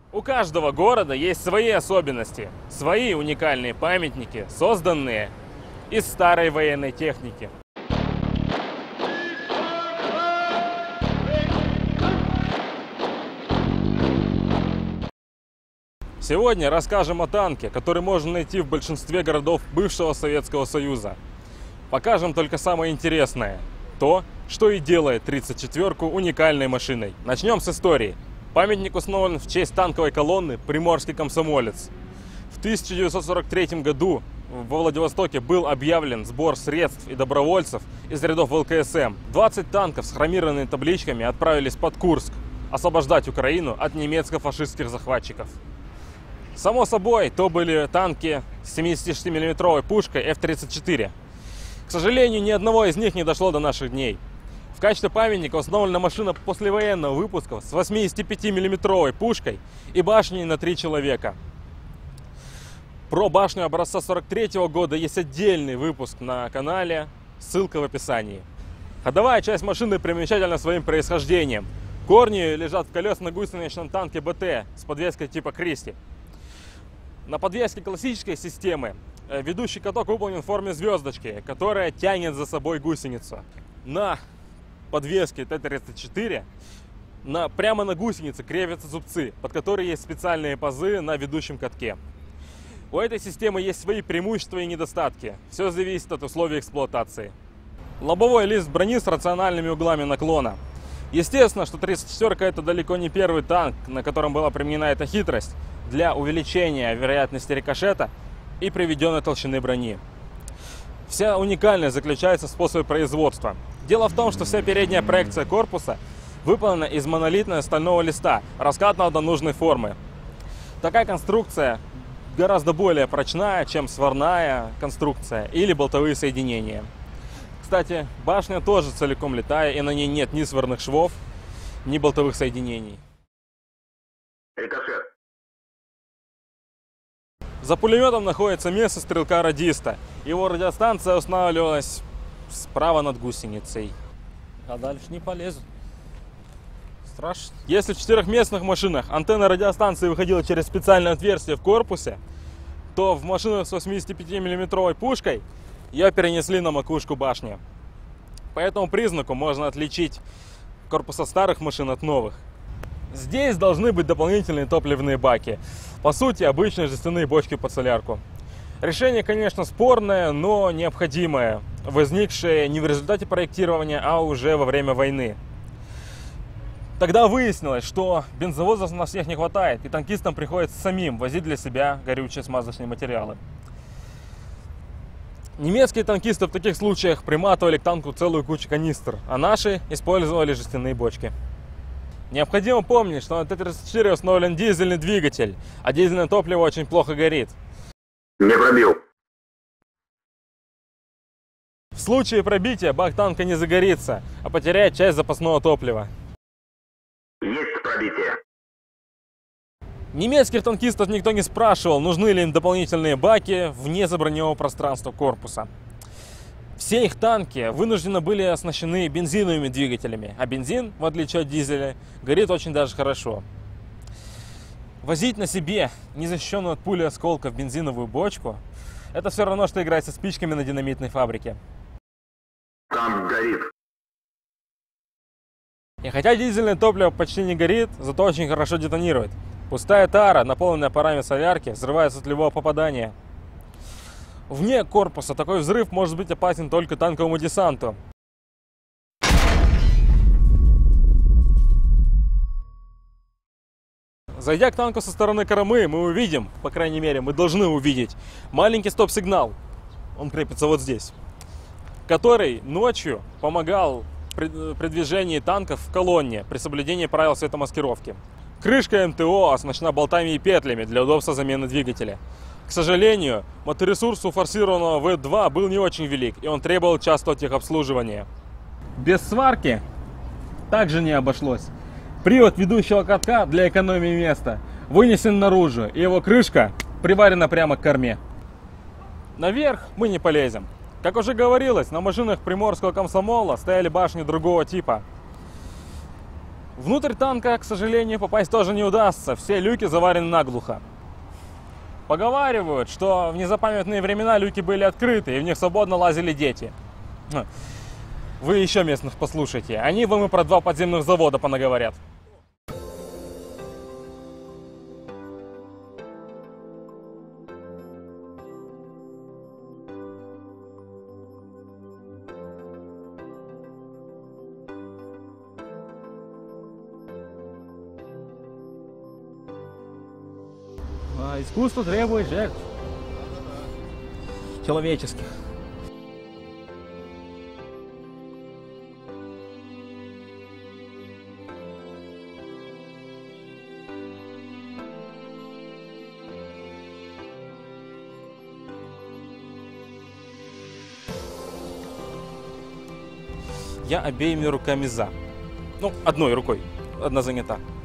У каждого города есть свои особенности, свои уникальные памятники, созданные из старой военной техники. Сегодня расскажем о танке, который можно найти в большинстве городов бывшего Советского Союза. Покажем только самое интересное – то, что и делает 34-ку уникальной машиной. Начнем с истории. Памятник установлен в честь танковой колонны «Приморский комсомолец». В 1943 году во Владивостоке был объявлен сбор средств и добровольцев из рядов ВЛКСМ. 20 танков с хромированными табличками отправились под Курск освобождать Украину от немецко-фашистских захватчиков. Само собой, то были танки с 76-мм пушкой F-34. К сожалению, ни одного из них не дошло до наших дней. В качестве памятника установлена машина послевоенного выпуска с 85-мм пушкой и башней на 3 человека. Про башню образца 43 года есть отдельный выпуск на канале, ссылка в описании. Ходовая часть машины примечательна своим происхождением. Корни лежат в колесно-гусеничном танке БТ с подвеской типа Кристи. На подвеске классической системы ведущий каток выполнен в форме звездочки, которая тянет за собой гусеницу. На подвеске Т-34 прямо на гусенице крепятся зубцы, под которые есть специальные пазы на ведущем катке. У этой системы есть свои преимущества и недостатки. Все зависит от условий эксплуатации. Лобовой лист брони с рациональными углами наклона. Естественно, что 34-ка это далеко не первый танк, на котором была применена эта хитрость для увеличения вероятности рикошета и приведенной толщины брони. Вся уникальность заключается в способе производства. Дело в том, что вся передняя проекция корпуса выполнена из монолитного стального листа, раскатанного до нужной формы. Такая конструкция гораздо более прочная, чем сварная конструкция или болтовые соединения. Кстати, башня тоже целиком литая, и на ней нет ни сварных швов, ни болтовых соединений. Рикошет. За пулеметом находится место стрелка-радиста. Его радиостанция устанавливалась справа над гусеницей. А дальше не полезут. Страшно. Если в 4-местных машинах антенна радиостанции выходила через специальное отверстие в корпусе, то в машинах с 85-мм пушкой ее перенесли на макушку башни. По этому признаку можно отличить корпуса старых машин от новых. Здесь должны быть дополнительные топливные баки. По сути, обычные жестяные бочки под солярку. Решение, конечно, спорное, но необходимое, возникшее не в результате проектирования, а уже во время войны. Тогда выяснилось, что бензовозов на всех не хватает, и танкистам приходится самим возить для себя горючие смазочные материалы. Немецкие танкисты в таких случаях приматывали к танку целую кучу канистр, а наши использовали жестяные бочки. Необходимо помнить, что на Т-34 установлен дизельный двигатель, а дизельное топливо очень плохо горит. Не пробил. В случае пробития бак танка не загорится, а потеряет часть запасного топлива. Есть пробитие. Немецких танкистов никто не спрашивал, нужны ли им дополнительные баки вне заброневого пространства корпуса. Все их танки вынуждены были оснащены бензиновыми двигателями, а бензин, в отличие от дизеля, горит очень даже хорошо. Возить на себе незащищенную от пули осколков бензиновую бочку – это все равно, что играть со спичками на динамитной фабрике. Там горит. И хотя дизельное топливо почти не горит, зато очень хорошо детонирует. Пустая тара, наполненная парами солярки, взрывается от любого попадания. Вне корпуса такой взрыв может быть опасен только танковому десанту. Зайдя к танку со стороны кормы, мы увидим, по крайней мере, мы должны увидеть маленький стоп-сигнал. Он крепится вот здесь, который ночью помогал при движении танков в колонне при соблюдении правил светомаскировки. Крышка МТО оснащена болтами и петлями для удобства замены двигателя. К сожалению, моторесурс у форсированного В2 был не очень велик, и он требовал частого техобслуживания. Без сварки также не обошлось. Привод ведущего катка для экономии места вынесен наружу, и его крышка приварена прямо к корме. Наверх мы не полезем. Как уже говорилось, на машинах Приморского комсомола стояли башни другого типа. Внутрь танка, к сожалению, попасть тоже не удастся. Все люки заварены наглухо. Поговаривают, что в незапамятные времена люки были открыты, и в них свободно лазили дети. Вы еще местных послушайте. Они вам и про 2 подземных завода понаговорят. Искусство требует жертв человеческих. Я обеими руками за. Ну, одной рукой. Одна занята.